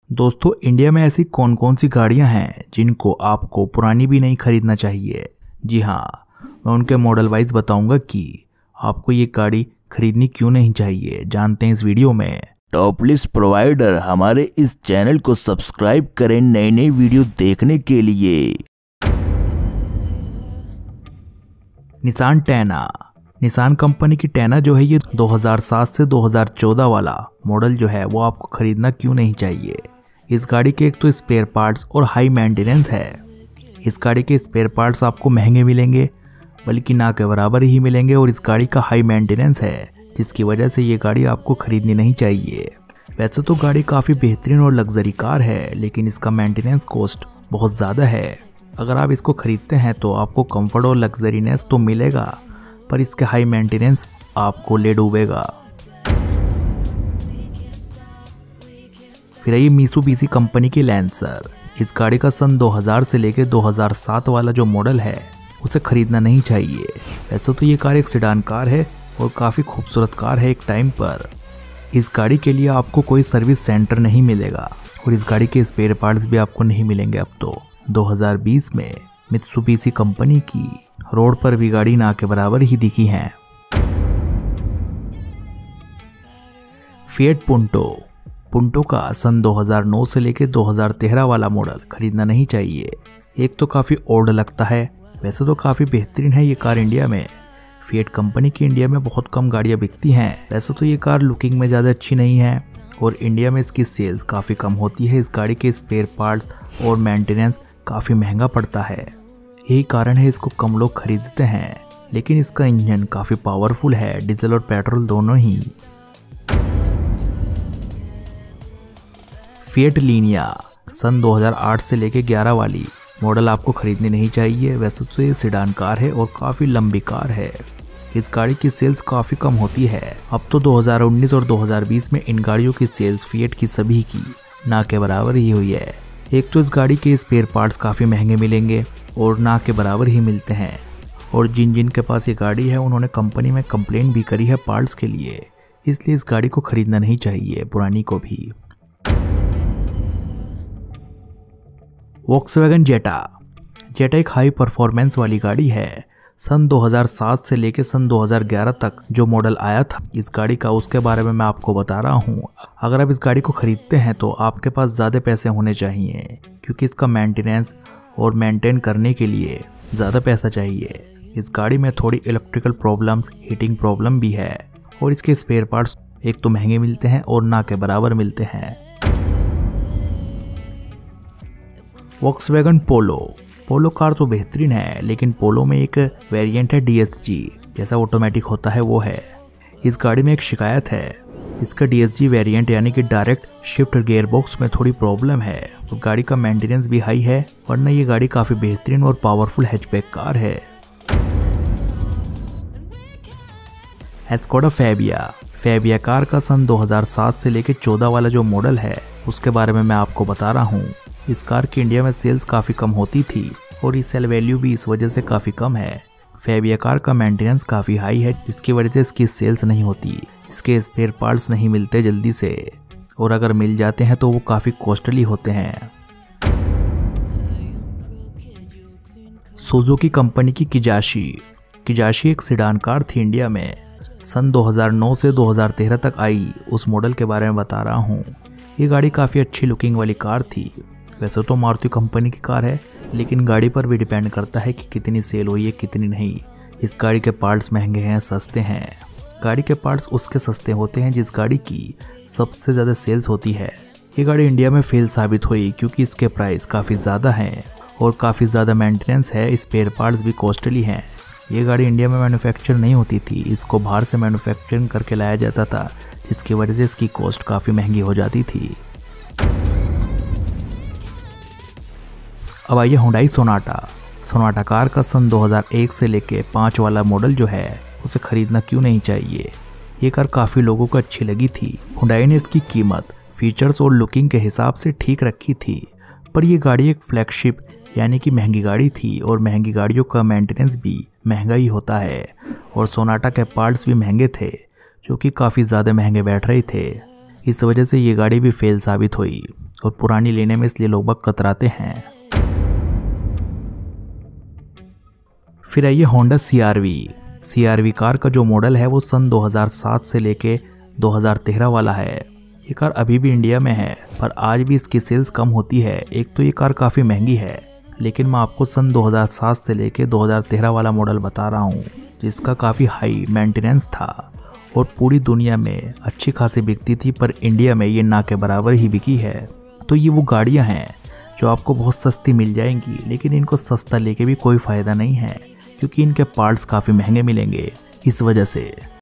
दोस्तों, इंडिया में ऐसी कौन कौन सी गाड़ियां हैं जिनको आपको पुरानी भी नहीं खरीदना चाहिए। जी हाँ, मैं उनके मॉडल वाइज बताऊंगा कि आपको ये गाड़ी खरीदनी क्यों नहीं चाहिए। जानते हैं इस वीडियो में। टॉप लिस्ट प्रोवाइडर हमारे इस चैनल को सब्सक्राइब करें नई नई वीडियो देखने के लिए। निसान टैना। निसान कंपनी की टैना जो है ये 2007 से 2014 वाला मॉडल जो है वो आपको खरीदना क्यों नहीं चाहिए। इस गाड़ी के एक तो स्पेयर पार्ट्स और हाई मेंटेनेंस है। इस गाड़ी के स्पेयर पार्ट्स आपको महंगे मिलेंगे, बल्कि ना के बराबर ही मिलेंगे, और इस गाड़ी का हाई मेंटेनेंस है, जिसकी वजह से ये गाड़ी आपको खरीदनी नहीं चाहिए। वैसे तो गाड़ी काफ़ी बेहतरीन और लग्जरी कार है, लेकिन इसका मेंटेनेंस कॉस्ट बहुत ज़्यादा है। अगर आप इसको खरीदते हैं तो आपको कंफर्ट और लग्जरीनेस तो मिलेगा, पर इसके हाई मेंटेनेंस आपको ले डूबेगा। फिर ये मित्सुबिशी कंपनी की लैंसर। इस गाड़ी का सन 2000 से लेकर 2007 वाला जो मॉडल है उसे खरीदना नहीं चाहिए। वैसे तो ये कार एक सेडान कार है और काफ़ी खूबसूरत कार है एक टाइम पर। इस गाड़ी के लिए आपको कोई सर्विस सेंटर नहीं मिलेगा और इस गाड़ी के स्पेयर पार्ट्स भी आपको नहीं मिलेंगे। अब तो 2020 में मित्सुबिशी कंपनी की रोड पर भी गाड़ी ना के बराबर ही दिखी हैं। Fiat Punto. पुंटो का सन 2009 से लेकर 2013 वाला मॉडल खरीदना नहीं चाहिए। एक तो काफ़ी ओल्ड लगता है, वैसे तो काफ़ी बेहतरीन है ये कार इंडिया में। फिएट कंपनी की इंडिया में बहुत कम गाड़ियाँ बिकती हैं। वैसे तो ये कार लुकिंग में ज़्यादा अच्छी नहीं है और इंडिया में इसकी सेल्स काफ़ी कम होती है। इस गाड़ी के स्पेयर पार्ट्स और मेंटेनेंस काफ़ी महंगा पड़ता है, यही कारण है इसको कम लोग खरीदते हैं। लेकिन इसका इंजन काफ़ी पावरफुल है, डीजल और पेट्रोल दोनों ही। फिएट लीनिया सन 2008 से लेकर 11 वाली मॉडल आपको खरीदनी नहीं चाहिए। वैसे तो ये सेडान कार है और काफ़ी लंबी कार है। इस गाड़ी की सेल्स काफ़ी कम होती है। अब तो 2019 और 2020 में इन गाड़ियों की सेल्स फिएट की सभी की ना के बराबर ही हुई है। एक तो इस गाड़ी के स्पेयर पार्ट्स काफ़ी महंगे मिलेंगे और ना के बराबर ही मिलते हैं, और जिन के पास ये गाड़ी है उन्होंने कंपनी में कंप्लेंट भी करी है पार्ट्स के लिए, इसलिए इस गाड़ी को खरीदना नहीं चाहिए, पुरानी को भी। वोक्सवैगन जेटा। जेटा एक हाई परफॉर्मेंस वाली गाड़ी है। सन 2007 से लेकर सन 2011 तक जो मॉडल आया था इस गाड़ी का, उसके बारे में मैं आपको बता रहा हूँ। अगर आप इस गाड़ी को खरीदते हैं तो आपके पास ज़्यादा पैसे होने चाहिए, क्योंकि इसका मेंटेनेंस और मेंटेन करने के लिए ज़्यादा पैसा चाहिए। इस गाड़ी में थोड़ी इलेक्ट्रिकल प्रॉब्लम्स, हीटिंग प्रॉब्लम भी है, और इसके स्पेयर पार्ट्स एक तो महंगे मिलते हैं और ना के बराबर मिलते हैं। वोक्सवैगन पोलो। पोलो कार तो बेहतरीन है, लेकिन पोलो में एक वेरिएंट है DSG, जैसा ऑटोमेटिक होता है वो है। इस गाड़ी में एक शिकायत है, इसका DSG वेरिएंट यानी कि डायरेक्ट शिफ्ट गियरबॉक्स में थोड़ी प्रॉब्लम है। तो गाड़ी का मेंटेनेंस भी हाई है, वरना ये गाड़ी काफ़ी बेहतरीन और पावरफुल हैचबैक कार है। एस्कोडा फैबिया। फैबिया कार का सन 2007 से लेकर 14 वाला जो मॉडल है उसके बारे में मैं आपको बता रहा हूँ। इस कार की इंडिया में सेल्स काफ़ी कम होती थी और रीसेल वैल्यू भी इस वजह से काफ़ी कम है। फैबिया कार का मेंटेनेंस काफ़ी हाई है, जिसकी वजह से इसकी सेल्स नहीं होती। इसके स्पेयर पार्ट्स नहीं मिलते जल्दी से, और अगर मिल जाते हैं तो वो काफ़ी कॉस्टली होते हैं। सुजुकी कंपनी की किजाशी। किजाशी एक सेडान कार थी इंडिया में। सन 2009 से 2013 तक आई उस मॉडल के बारे में बता रहा हूँ। ये गाड़ी काफ़ी अच्छी लुकिंग वाली कार थी। वैसे तो मारुति कंपनी की कार है, लेकिन गाड़ी पर भी डिपेंड करता है कि कितनी सेल हुई है कितनी नहीं। इस गाड़ी के पार्ट्स महंगे हैं, सस्ते हैं। गाड़ी के पार्ट्स उसके सस्ते होते हैं जिस गाड़ी की सबसे ज़्यादा सेल्स होती है। ये गाड़ी इंडिया में फेल साबित हुई क्योंकि इसके प्राइस काफ़ी ज़्यादा हैं और काफ़ी ज़्यादा मेंटेनेंस है, स्पेयर पार्ट्स भी कॉस्टली हैं। ये गाड़ी इंडिया में मैन्युफैक्चर नहीं होती थी, इसको बाहर से मैन्युफैक्चरिंग करके लाया जाता था, जिसकी वजह से इसकी कॉस्ट काफ़ी महंगी हो जाती थी। अब आइए हुंडई सोनाटा। सोनाटा कार का सन 2001 से लेके 5 वाला मॉडल जो है उसे खरीदना क्यों नहीं चाहिए। ये कार काफ़ी लोगों को अच्छी लगी थी। हुंडई ने इसकी कीमत, फीचर्स और लुकिंग के हिसाब से ठीक रखी थी, पर यह गाड़ी एक फ्लैगशिप यानी कि महंगी गाड़ी थी, और महंगी गाड़ियों का मेंटेनेंस भी महंगा ही होता है, और सोनाटा के पार्ट्स भी महंगे थे जो कि काफ़ी ज़्यादा महंगे बैठ रहे थे। इस वजह से ये गाड़ी भी फेल साबित हुई। और पुरानी लेने में इसलिए लोग बाग कतराते हैं। फिर आइए होंडा CR-V कार का जो मॉडल है वो सन 2007 से लेके 2013 वाला है। ये कार अभी भी इंडिया में है, पर आज भी इसकी सेल्स कम होती है। एक तो ये कार काफ़ी महंगी है, लेकिन मैं आपको सन 2007 से लेके 2013 वाला मॉडल बता रहा हूँ, जिसका काफ़ी हाई मेंटेनेंस था और पूरी दुनिया में अच्छी खासी बिकती थी, पर इंडिया में ये ना के बराबर ही बिकी है। तो ये वो गाड़ियाँ हैं जो आपको बहुत सस्ती मिल जाएंगी, लेकिन इनको सस्ता लेके भी कोई फ़ायदा नहीं है, क्योंकि इनके पार्ट्स काफ़ी महंगे मिलेंगे। इस वजह से